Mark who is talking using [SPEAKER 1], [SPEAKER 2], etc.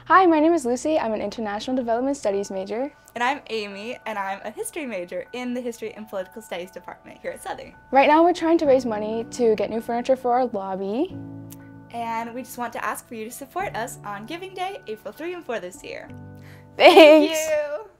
[SPEAKER 1] Hi, my name is Lucy. I'm an International Development Studies major.
[SPEAKER 2] And I'm Amy, and I'm a history major in the History and Political Studies department here at Southern.
[SPEAKER 1] Right now we're trying to raise money to get new furniture for our lobby.
[SPEAKER 2] And we just want to ask for you to support us on Giving Day, April 3 and 4 this year.
[SPEAKER 1] Thanks!
[SPEAKER 2] Thank you!